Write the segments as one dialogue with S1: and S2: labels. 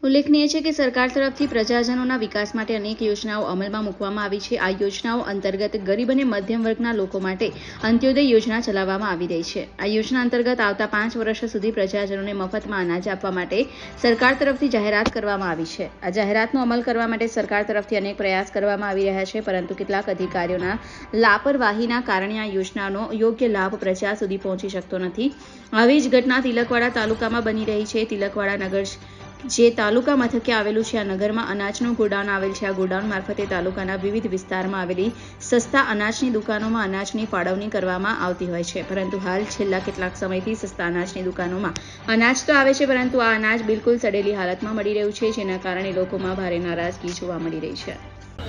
S1: ઉલ્લેખનીય છે કે સરકાર તરફથી પ્રજાજનોના વિકાસ માટે અનેક યોજનાઓ અમલમાં મૂકવામાં આવી છે। આ યોજનાઓ અંતર્ગત ગરીબ અને મધ્યમ વર્ગના લોકો માટે અંત્યોદય યોજના ચલાવવામાં આવી રહી છે। આ યોજના અંતર્ગત આવતા 5 વર્ષ સુધી પ્રજાજનોને મફતમાં અનાજ આપવા માટે સરકાર તરફથી જાહેરાત કરવામાં આવી છે। આ જાહેરાતનો અમલ કરવા માટે સરકાર તરફથી અનેક પ્રયાસ કરવામાં આવી રહ્યા છે, પરંતુ કેટલાક અધિકારીઓના લાપરવાહીના કારણે આ યોજનાનો યોગ્ય લાભ પ્રજા સુધી પહોંચી શકતો નથી। આવી જ ઘટના તિલકવાડા તાલુકામાં બની રહી છે। તિલકવાડા નગર જે તાલુકા મથકે આવેલું છે, આ નગરમાં અનાજનું ગોડાઉન આવેલ છે। આ ગોડાઉન મારફતે તાલુકાના વિવિધ વિસ્તારમાં આવેલી સસ્તા અનાજની દુકાનોમાં અનાજની ફાળવણી કરવામાં આવતી હોય છે, પરંતુ હાલ છેલ્લા કેટલાક સમયથી સસ્તા અનાજની દુકાનોમાં અનાજ તો આવે છે, પરંતુ આ અનાજ બિલકુલ સડેલી હાલતમાં મળી રહ્યું છે, જેના કારણે લોકોમાં ભારે નારાજગી જોવા મળી રહી છે।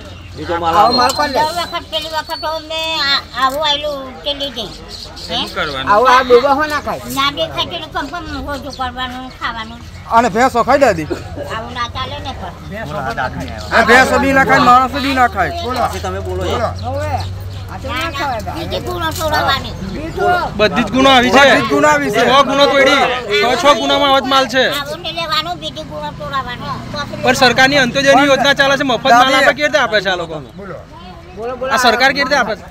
S2: અને ભેંસો ખાઈ દાદી
S3: આવું ના ચાલે ને
S2: આ ભેંસો બી ના ખાય, માણસો બી ના ખાય।
S4: તમે બોલો
S2: બધી જ ગુનો આવી છે, બધી જ ગુનો આવી છે। 6 ગુનો તોડી 6 ગુનામાં આવત માલ છે, પણ સરકારની અંત્યોદયની યોજના ચાલે છે। મફત માલ આપે કેવી રીતે આપે છે આ લોકો? આ સરકાર કેવી રીતે આપે છે?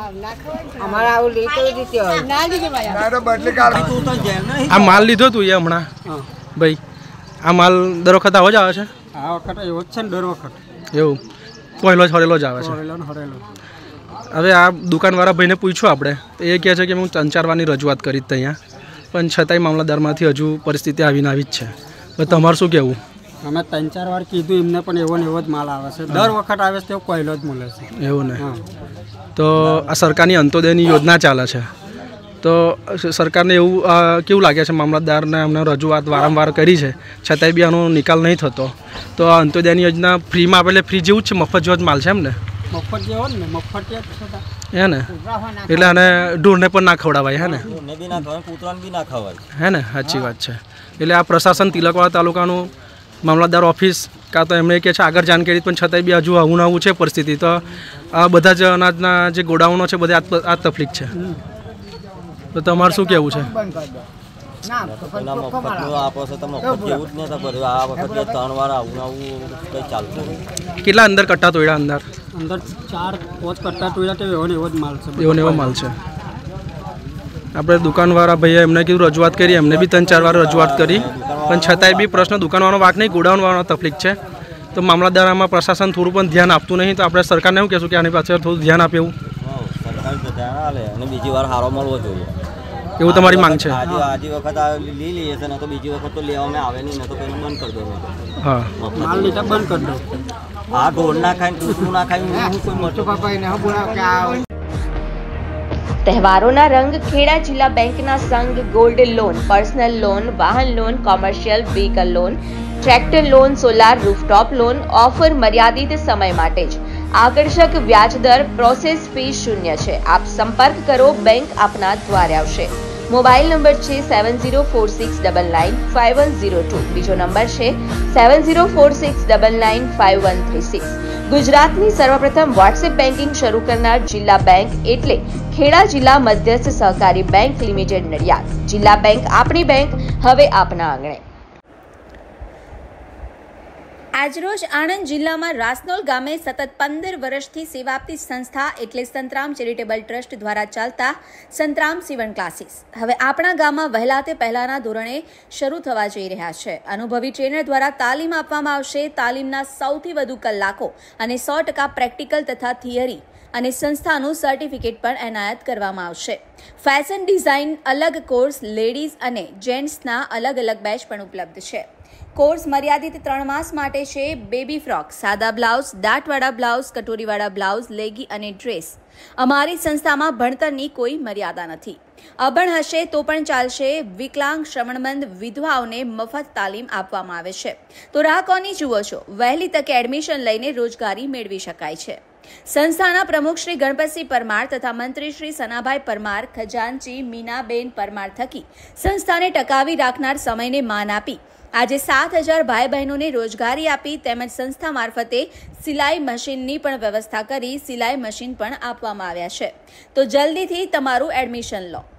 S2: આ માલ લીધો તું એ હમણાં ભાઈ, આ માલ દર વખત આવો જ આવે છે?
S4: આ વખત એવો જ છે ને, દર વખત
S2: એવું પહેલો જ હરેલો જ આવે છે। હવે આ દુકાનવાળા ભાઈને પૂછ્યું આપણે, તો એ કહે છે કે હું 3-4 વારની રજૂઆત કરી હતી અહીંયા, પણ છતાંય મામલતદારમાંથી હજુ પરિસ્થિતિ આવીને આવી જ છે। તો તમારું શું કહેવું?
S4: અમે 3-4 વાર કીધું એમને, પણ એવો ને એવો જ માલ આવે છે, દર વખત આવે છે, પહેલો જ મળે છે।
S2: એવું ને? તો આ સરકારની અંત્યોદયની યોજના ચાલે છે, તો સરકારને એવું કેવું લાગે છે? મામલતદારને અમને રજૂઆત વારંવાર કરી છે, છતાંય બી આનો નિકાલ નહીં થતો। તો આ અંત્યોદયની યોજના ફ્રીમાં આપે, એટલે ફ્રી જેવું જ છે, મફત જેવો જ માલ છે એમ ને?
S4: મફત જેવો જ ને, મફત જ
S2: હે ને? એટલે આને ઢોરને પણ ના ખવડાવાય, હે ને? હે ને? સાચી વાત છે। એટલે આ પ્રશાસન તિલકવાડા તાલુકાનું મામલતદાર ઓફિસ કાં તો એમને કહે છે આગળ જાણકારી, પણ છતાંય બી હજુ આવું નવું છે પરિસ્થિતિ। તો આ બધા જ અનાજના જે ગોડાઉનો છે, બધે આ તકલીફ છે। તો તમારું શું કહેવું છે? કેટલા અંદર કટ્ટા તોડ્યા? અંદર
S4: 4-5 કટ્ટા તોડ્યા, એવો ને એવો જ માલ છે,
S2: એવો ને એવો માલ છે। આપણે દુકાનવાળા ભાઈએ એમને કીધું રજૂઆત કરી, એમને બી 3-4 વાર રજૂઆત કરી, પણ છતાંય બી પ્રશ્ન દુકાનવાળાનો વાંક નહીં, ગોડાઉનવાળાનો તકલીફ છે। તો મામલતદારમાં પ્રશાસન થોડું પણ ધ્યાન આપતું નહીં, તો આપણે સરકારને એવું કહેશું કે આની પાછળ થોડું ધ્યાન આપે એવું?
S5: બીજી વાર સારો મળવો જોઈએ
S2: એવું તમારી માંગ છે?
S5: આજી વખત લઈ લઈએ છે, તો બીજી વખત તો લેવામાં આવે નહીં, તો પેલું બંધ કરી દો।
S4: હા, માલ લીધા બંધ કરી દો।
S5: આ ઢોર ના ખાય, કૂતરું ના ખાય, કોઈ મોટો
S6: તહેવારોના રંગ ખેડા જિલ્લા બેંકના સંઘ ગોલ્ડ લોન, પર્સનલ લોન, વાહન loan, commercial vehicle loan, tractor loan, solar rooftop loan offer મર્યાદિત સમય માટે જ। આકર્ષક વ્યાજ દર, પ્રોસેસ ફી 0 છે। આપ સંપર્ક કરો, બેંક આપના દ્વારે આવશે। મોબાઈલ નંબર છે 7046995102, બીજો નંબર છે 7046995136। ગુજરાતની સર્વપ્રથમ વોટ્સએપ બેન્કિંગ શરૂ કરનાર જિલ્લા બેંક એટલે ખેડા જિલ્લા મધ્યસ્થ સહકારી બેંક લિમિટેડ નડિયાદ। જિલ્લા બેંક આપણી બેંક, હવે આપના આંગણે। આજરોજ આણંદ જિલ્લામાં રાસનોલ ગામે સતત 15 વર્ષથી સેવા આપતી સંસ્થા એટલે સંતરામ ચેરિટેબલ ટ્રસ્ટ દ્વારા ચાલતા સંતરામ સીવણ ક્લાસીસ હવે આપણા ગામમાં વહેલા તે પહેલાના ધોરણે શરૂ થવા જઈ રહ્યા છે। અનુભવી ટ્રેનર દ્વારા તાલીમ આપવામાં આવશે। તાલીમના સૌથી વધુ કલાકો અને 100% પ્રેક્ટિકલ તથા થિયરી અને સંસ્થાનું સર્ટિફિકેટ પણ એનાયત કરવામાં આવશે। ફેશન ડિઝાઇન અલગ કોર્સ, લેડીઝ અને જેન્ટ્સના અલગ અલગ બેચ પણ ઉપલબ્ધ છે। કોર્સ મર્યાદિત 3 માસ માટે છે। બેબી ફ્રોક, સાદા બ્લાઉઝ, દાંતવાળા બ્લાઉઝ, કટોરીવાળા બ્લાઉઝ, લેગી અને ડ્રેસ। અમારી સંસ્થામાં ભણતરની કોઈ મર્યાદા નથી। અભણ હશે તો પણ ચાલશે। વિકલાંગ, શ્રવણમંદ, વિધવાઓને મફત તાલીમ આપવામાં આવે છે। તો રાહ કોની જુઓ છો? વહેલી તકે એડમિશન લઈને રોજગારી મેળવી શકાય છે। સંસ્થાના પ્રમુખ શ્રી ગણપતસિંહ પરમાર તથા મંત્રી શ્રી સનાભાઈ પરમાર, ખજાનચી મીનાબેન પરમાર થકી સંસ્થાને ટકાવી રાખનાર સમયને માન આપી આજે 7000 ભાઈ બહેનોને રોજગારી આપી તેમજ સંસ્થા મારફતે સિલાઈ મશીનની પણ વ્યવસ્થા કરી સિલાઈ મશીન પણ આપવામાં આવ્યા છે। તો જલ્દીથી તમારું એડમિશન લો।